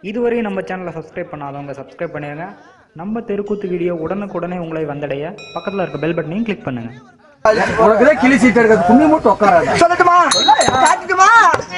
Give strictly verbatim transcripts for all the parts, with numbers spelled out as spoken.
இதுவரை நம்ம சேனலை சப்ஸ்கிரைப் பண்ணாதவங்க சப்ஸ்கிரைப் பண்ணிடுங்க. நம்ம தெருக்கூத்து வீடியோ உடனுக்குடனே உங்களை வந்தடைய பக்கத்தில் இருக்க பெல் பட்டனையும் கிளிக் பண்ணுங்க. உனக்குதான் கிளி சீட் எடுக்கிறது கும்மி மூட்டு உட்காராது. சொல்லட்டுமா காட்டுமா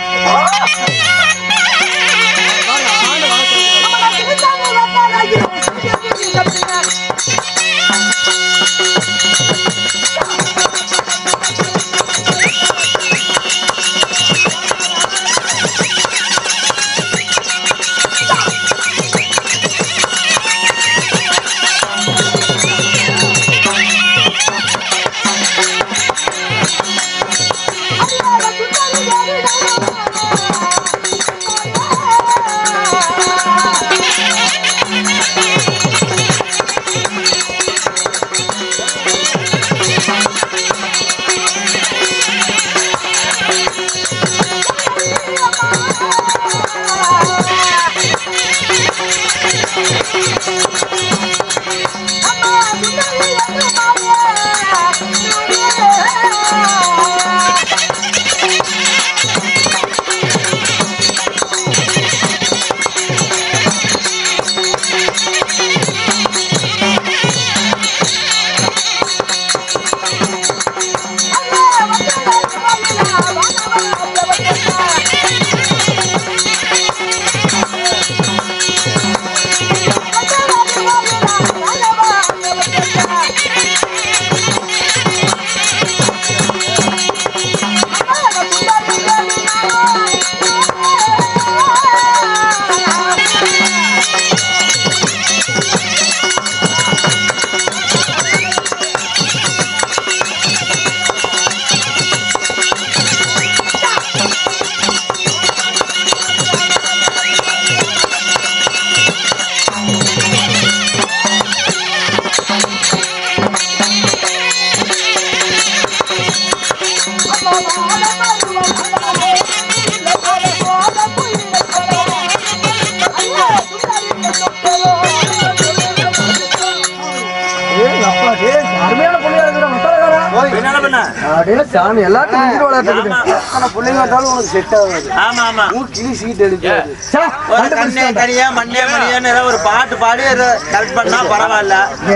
ஒரு பாட்டு பாடி கரெக்ட் பண்ணா பரவாயில்ல.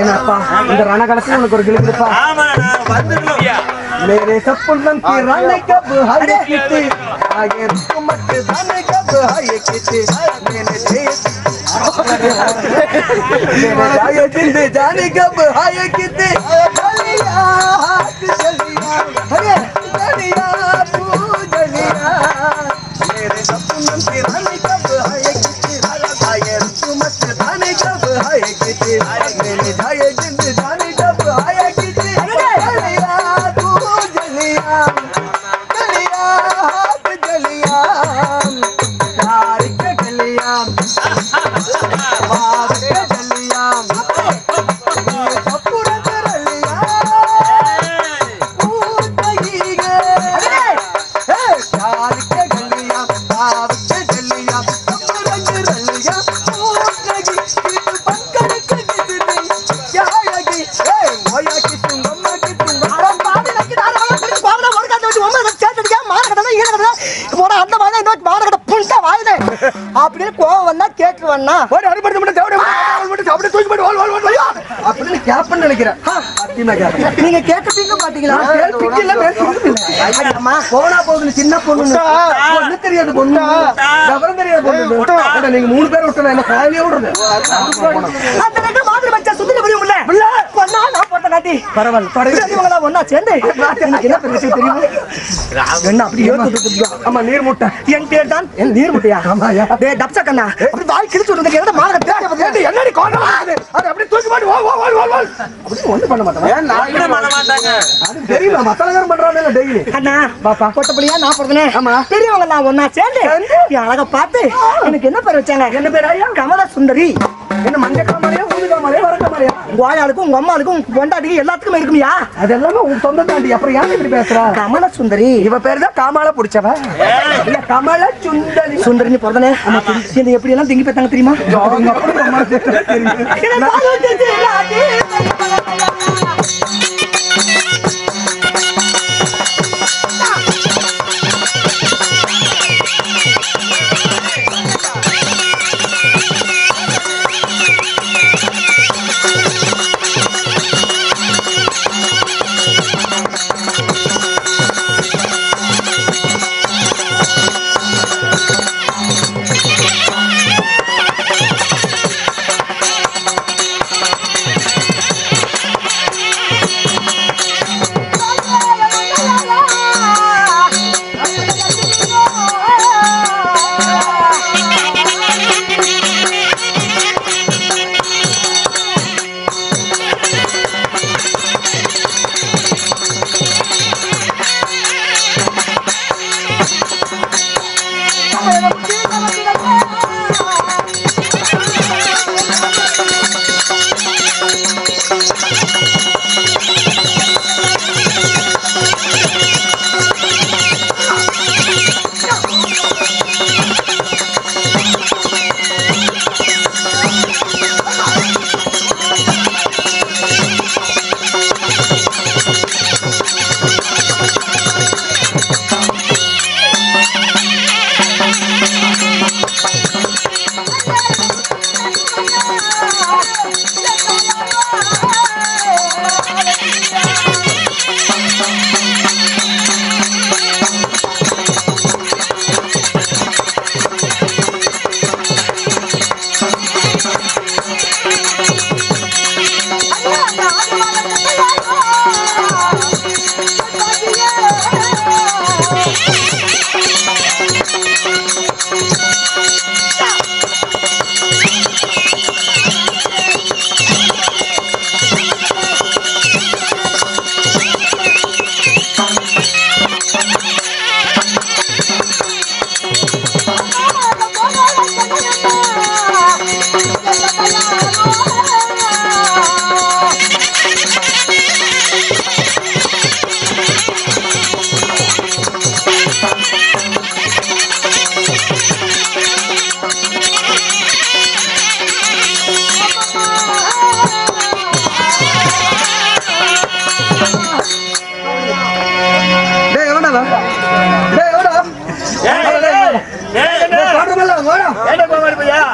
இந்த ரணகலத்துல உனக்கு ஒரு கிளிப்பா मेरे सपनों की रानी कब हाय किते आगे तुमत जाने कब हाय किते मैंने देख मेरे जाए जिंद जाने कब हाय किते जलिया हाथ जलिया अरे जलिया तू जलिया मेरे सपनों की रानी कब हाय किते आगे तुमत जाने कब हाय किते मैंने जाए जिंद जाने कब हाय किते जलिया जलिया हाथ जलिया प्यार के जलिया बात के जलिया सपूरा जलिया भूत ही गए प्यार के जलिया बात के जलिया सपूरा जलिया भूत लगी कित पकड़ के जितनी क्या लगी ए मोया की तुम अम्मा की तुम आराम बात लगी அப்படின்னு கோவம் வந்தா கேக்குவண்ணா ஒரு அறுபது மட்டும் சாப்பிட தூக்கி போட்டு அப்படின்னு கேப்பன்னு நினைக்கிறேன். நீங்க கேட்கப்பீங்க பாத்தீங்களா? போனா போகுது சின்ன பொண்ணு ஒண்ணு தெரியாது பொண்ணு விவரம் தெரியாது பொண்ணு நீங்க மூணு பேர் விட்டு என்ன காலையே விடுறது அந்த மாதிரி வச்சா சுத்தில முடியும் இல்ல பொண்ணா நான் போட்ட காட்டி பரவாயில்ல ஒன்னா சேர்ந்து என்ன பிரச்சனை தெரியும் என்ன அப்படி ஆமா நீர் முட்டை என் பேர் தான் என் நீர் முட்டையா டேய் டப்சா கண்ணா அப்படி வாய் கிழிச்சு விடுறதுக்கு என்ன மார்க தேடி என்னடி கோணம் அது அப்படி தூக்கி மாட்டி வா வா வா வா அப்படி ஒண்ணு பண்ண மாட்டாங்க நான் என்ன பண்ண மாட்டாங்க அது தெரியல மத்தலகாரம் பண்றானே டெய்லி அண்ணா பாப்பா கொட்டப்படியா நான் போறதே ஆமா பெரியவங்க நான் ஒண்ணா சேர்ந்து அழகா பார்த்து எனக்கு என்ன பேர் வச்சாங்க என்ன பேர் ஐயா கமல சுந்தரி என்ன மஞ்ச காமலையா ஊது காமலையா வர காமலையா கோயாளுக்கும் உங்க அம்மாளுக்கும் பொண்டாட்டிக்கு எல்லாத்துக்கும் இருக்குமியா அதெல்லாம் உங்க சொந்த தாண்டி அப்புறம் ஏன் இப்படி பேசுறா கமல சுந்தரி இவ பேர் தான் காமால புடிச்சவ இல்ல கமல சுந்தரி சுந்தரின்னு போறதே ஆமா இந்த எப்படி எல்லாம் திங்கி பேத்தாங்க தெரியுமா அவங்க அப்படி அம்மா தெரியும்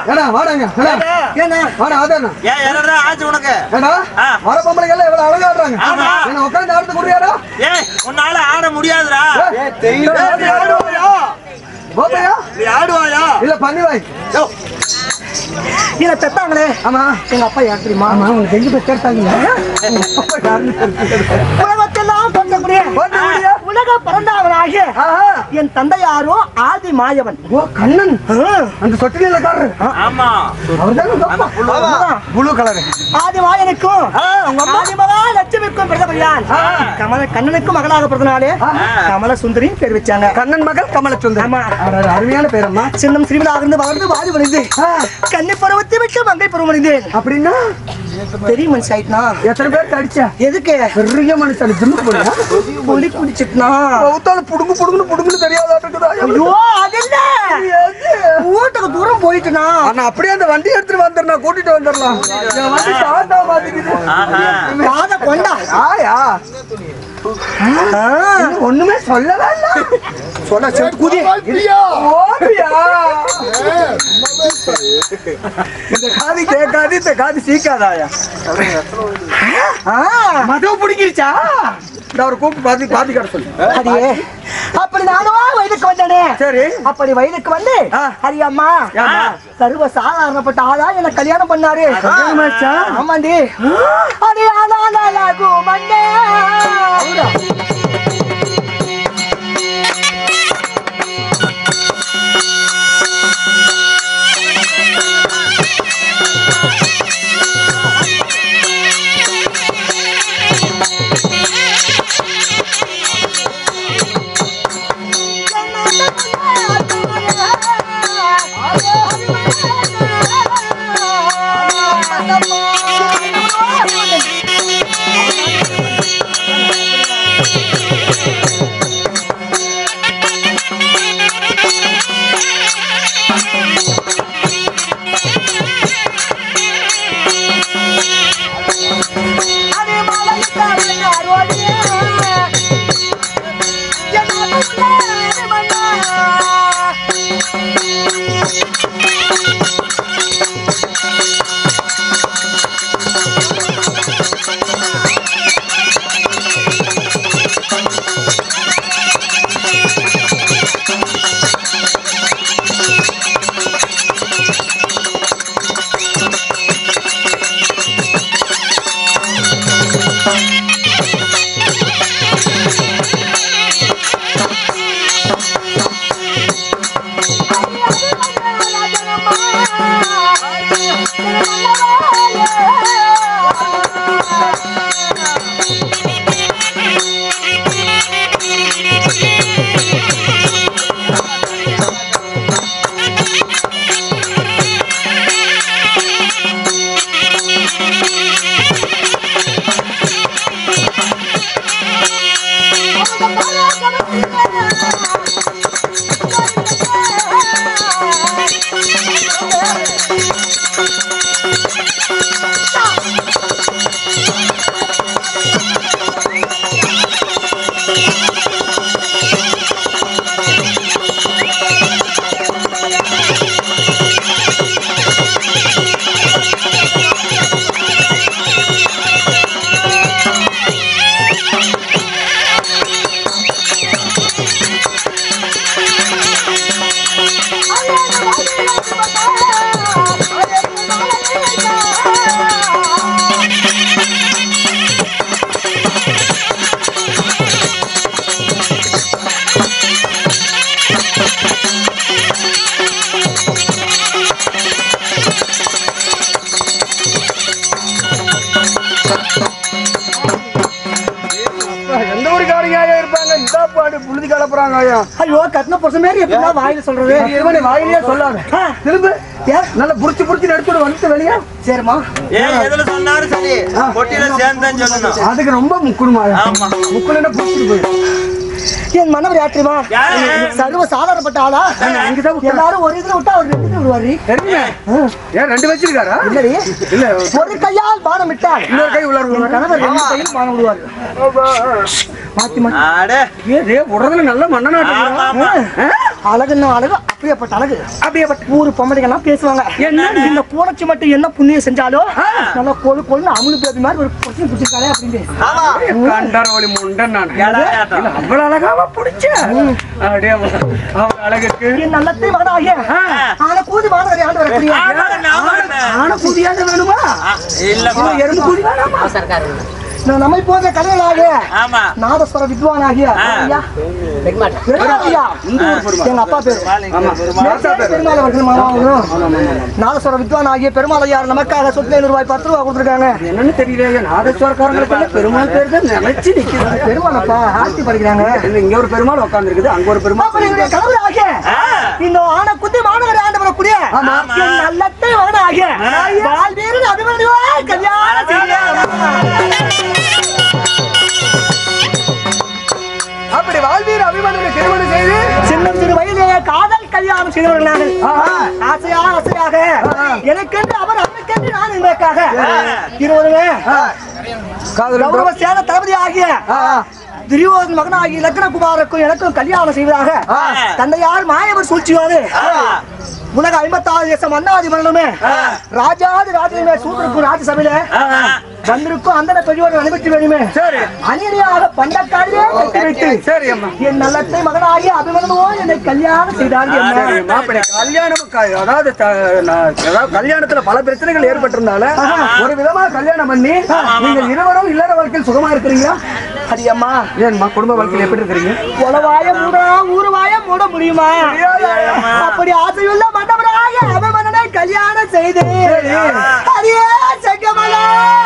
ஏடா வாடாங்க ஏடா ஏன்னா வாடா அதானே ஏன் என்னடா ஆச்சு உனக்கு ஏடா வர பொம்பளைங்க எல்லாம் எவ்வளவு அழகா ஆடுறாங்க என்ன உட்கார்ந்து ஆடுறது குடியாடா ஏய் உன்னால ஆட முடியாதுடா ஏய் தெரியல ஆடுவாயா போபையா நீ ஆடுவாயா இல்ல பண்ணிவாய் இல்ல பெத்தாங்களே ஆமா எங்க அப்பா யார் தெரியுமா? ஆமா உனக்கு தெரிஞ்சு போய் கேட்டாங்க உலகத்தெல்லாம் தோன்றக்கூடிய உலக பிறந்தவனாகிய என் தந்தை யாரோ ஆதி மாயவன். ஓ கண்ணன் அந்த சொட்டிலக்காரர். ஆமா அவர்தான் ப்ளூ கலர். ஆதி மாயனுக்கும் ஆதி மகா லட்சுமிக்கும் பிறந்தபடியான் கமல கண்ணனுக்கும் மகளாக பிறந்தனாலே கமல சுந்தரின்னு பேர் வச்சாங்க. கண்ணன் மகள் கமல சுந்தரி. ஆமா அருமையான பேரம்மா. சின்னம் சிறுமிலாக இருந்து வளர்ந்து வாதி வளைந்து கன்னி பருவத்தை விட்டு மங்கை பருவம் அடைந்தேன். அப்படின்னா பெரிய மனுஷன் ஆயிட்டுனா எத்தனை பேர் அடிச்சா? எதுக்கு பெரிய மனுஷன் ஜிம்முக்கு போறியா? புலி குடிச்சிட்டுனா ஊத்தால புடுங்கு புடுங்குன்னு புடுங்குன்னு தெரியாதாட்டுக்குதா? ஐயோ அது இல்ல ஊட்டுக்கு தூரம் போயிட்டுனா அண்ணா அப்படியே அந்த வண்டி எடுத்துட்டு வந்துடுறா கூட்டிட்டு வந்துடலாம். என் வண்டி டாடா மாத்திக்குது. காத கொண்டா ஆயா ஒண்ணுமே சொல்லவே இல்ல. சொன்ன சேர்த்து கூதி ஓடியா இந்த காதி கேட்காது இந்த காதி சீக்காதாயா? மது பிடிக்கிருச்சா? ஒரு கூப்பிட்டு பாதி பாதி கடை சொல்லு. அடியே அப்படி நானும் வயலுக்கு வந்தனே. சரி அப்படி வயலுக்கு வந்து ஹரியம்மா சர்வ சாதாரணப்பட்ட ஆளா என்ன கல்யாணம் பண்ணாரு. ஆமாண்டி அடி ஆனாலாகு மண்ணே ஐயோ கட்டின புருஷன் மாதிரி எப்படின்னா வாயில சொல்றது வாயிலே சொல்லாத. திரும்ப நல்லா புடிச்சு புடிச்சு எடுத்துட்டு வந்துட்டு வெளியே. சரிம்மா ஏன் எதுல சொன்னாலும் சரி பொட்டியில சேர்ந்தேன்னு சொல்லணும். அதுக்கு ரொம்ப முக்குடுமா? ஆமா முக்குல புடிச்சிட்டு போய் என் மன்னவர் யாத்திரிமா சர்வ சாதாரணப்பட்ட ஆளா? எல்லாரும் ஒரு இதுல விட்டா அவர் ரெண்டு விடுவாரு. ஏன் ரெண்டு வச்சிருக்காரா? இல்லடி இல்ல ஒரு கையால் பானம் விட்டால் இன்னொரு கை உள்ள கணவர் ரெண்டு கையில் பானம் விடுவாரு. மாத்தி மாத்தி அடே ஏ உடனே நல்ல மன்னனாட்டம். அழகுன்னு அழகு அப்படியேப்பட்ட அழகு அப்படியேப்பட்ட ஊரு பொம்பளைகள்லாம் பேசுவாங்க என்ன இந்த பூனைச்சி மட்டும் என்ன புண்ணியம் செஞ்சாலும் நல்லா கொழு கொழுன்னு அமுனு பேபி மாதிரி ஒரு பொண்ணு பிடிச்சிருக்காளே அப்படின்னு கண்டரவழி முண்டன் நான் அவ்வளவு அழகாவா பிடிச்ச அப்படியே அழகுக்கு நல்லத்தை மகனாகிய ஆனா கூதி மகனாக ஆண்டு வரக்கூடிய ஆனா கூதியாக வேணுமா எறும்பு கூதி வேணாமா நான் நம்மை போன்ற கடவுளாக நாதஸ்வர வித்வானாகிய எங்க அப்பா பேரு பெருமாள் அவர்கள் மாமாவும் நாதஸ்வர வித்வானாகிய பெருமாள் ஐயார் நமக்காக சொத்து ஐநூறு ரூபாய் பத்து ரூபாய் கொடுத்துருக்காங்க என்னன்னு தெரியல நாதஸ்வரக்காரங்களுக்கு பெருமாள் பேர் தான் நினைச்சு நிக்கிறது பெருமாள் அப்பா ஆட்சி படிக்கிறாங்க இங்க ஒரு பெருமாள் உட்கார்ந்து இருக்குது அங்க ஒரு பெருமாள் கடவுளாகிய இந்த ஆன குத்தி மாணவர் ஆண்டு வரக்கூடிய நல்லத்தை மகனாகிய வாழ்வீரு அபிமன்யுவா கல்யாணம் அப்படி வாழ்வீர் அபிமன்யுவை திருமணம் செய்து சின்ன சிறு வயதிலே காதல் கல்யாணம் செய்தவர்கள் ஆசையா ஆசையாக எனக்கென்று அவர் அவனுக்கென்று நான் என்பதற்காக இருவருமே கௌரவ சேன தளபதி ஆகிய துரியோதன் மகனாகிய லக்னகுமாருக்கும் எனக்கும் கல்யாணம் செய்வதாக தந்தையார் மாயவர் சூழ்ச்சியோடு உலக ஐம்பத்தாறு தேசம் அண்ணாதி மன்னனுமே ராஜாதி ராஜனுமே சூத்திருக்கும் ராஜசபையில வந்திருக்கும் அந்த பெரியோடு அனுமதி வேணுமே அநியாக பண்டக்காரியே கட்டி வைத்து சரி அம்மா என் நல்லத்தை மகனாகி அபிமன்யுவோ என்னை கல்யாணம் செய்தார்கள். கல்யாணம் அதாவது கல்யாணத்துல பல பிரச்சனைகள் ஏற்பட்டிருந்தால ஒரு விதமா கல்யாணம் பண்ணி நீங்க இருவரும் இல்லற வாழ்க்கையில் சுகமா இருக்கிறீங்களா? அது அம்மா ஏன்மா குடும்ப வாழ்க்கையில் எப்படி இருக்கிறீங்க? உலவாய மூட ஊருவாய மூட முடியுமா? அப்படி ஆசையுள்ள மண்டபராக அபிமன்யுவை கல்யாணம் செய்து அரியே செங்கமலா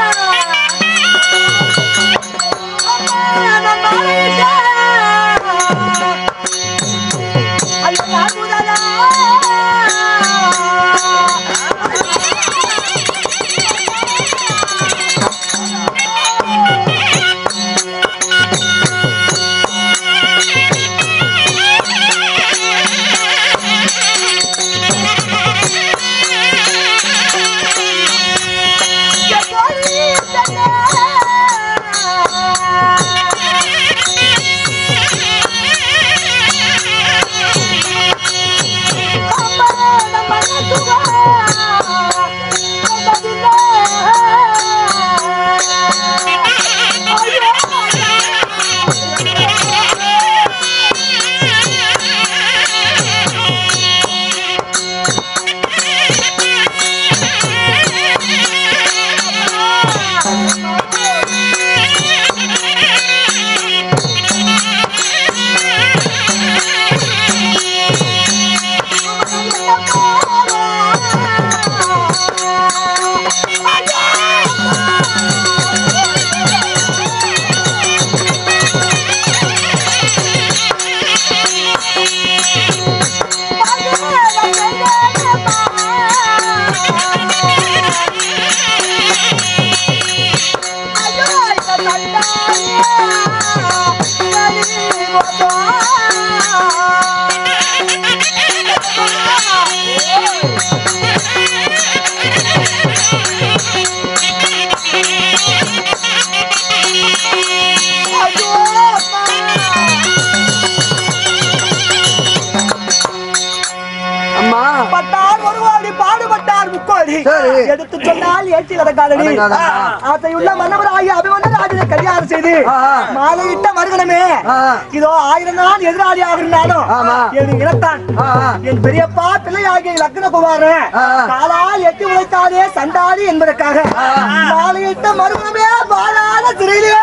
எடுத்து சொன்னால் ஏற்றி நடக்காதடி ஆசையுள்ள மன்னவராகிய அபிமன்யு ராஜனை கல்யாணம் செய்து மாலையிட்ட மறுகணமே இதோ ஆயிரம் நாள் எதிராளியாக இருந்தாலும் என் இனத்தான் என் பெரியப்பா பிள்ளையாகிய லக்னகுமாரன் காலால் எட்டி உழைத்தாலே சண்டாளி என்பதற்காக மாலையிட்ட மறுகணமே வாழாத சிறையிலே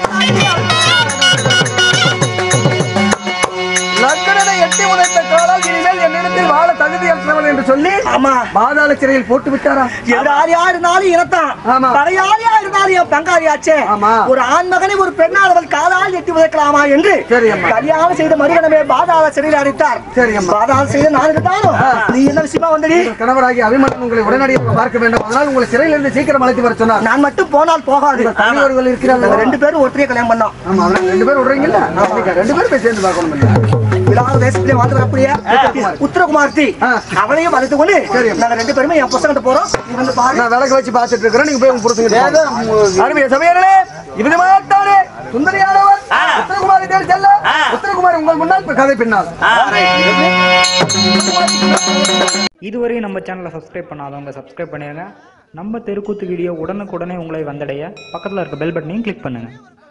லக்னனை எட்டி உழைத்த காலால் இனிமேல் என்னிடத்தில் வாழ தகுதியற்றவன் என்று சொல்லி ஆமா பாதாள சிறையில் போட்டு விட்டாரா? எதிராளியா இருந்தாலும் இனத்தான் படையாளியா இருந்தாலும் என் பங்காளியாச்சே ஒரு ஆண் மகனை ஒரு பெண்ணானவள் காலால் எட்டி உதைக்கலாமா என்று கல்யாணம் செய்த மறுகணமே பாதாள சிறையில் அடைத்தார். பாதாள செய்த நான் இருந்தாலும் நீ என்ன விஷயமா வந்தடி? கணவராகி அபிமன்யு உங்களை உடனடியாக பார்க்க வேண்டும், அதனால் உங்களை சிறையில் இருந்து சீக்கிரம் அழைத்து வர சொன்னார். நான் மட்டும் போனால் போகாது, தனியவர்கள் இருக்கிறார்கள், ரெண்டு பேரும் ஒற்றைய கல்யாணம் பண்ணோம். ஆமா ரெண்டு பேரும் விடுறீங்கல்ல, ரெண்டு பேரும் போய் சேர்ந்து பார்க்கணும். விழாத தேசத்திலே வாழ்ந்து வரக்கூடிய உத்தரகுமார்த்தி அவளையும் வளர்த்து கொண்டு நாங்க ரெண்டு பேருமே என் புத்தகத்தை போறோம். நான் விளக்கு வச்சு பார்த்துட்டு இருக்கிறேன், நீங்க போய் உங்க புரிஞ்சுங்க. அருமைய சபையர்களே, இவ்விதமாகத்தானே சுந்தரியானவர் உத்தரகுமாரி தேடி செல்ல உத்தரகுமாரி உங்கள் முன்னால் கதை பின்னால் இதுவரையும் நம்ம சேனலை சப்ஸ்கிரைப் பண்ணாதவங்க சப்ஸ்கிரைப் பண்ணிடுங்க. நம்ம தெருக்கூத்து வீடியோ உடனுக்குடனே உங்களை வந்தடைய பக்கத்தில் இருக்க பெல் பட்டனையும் கிளிக் பண்ணுங்கள்.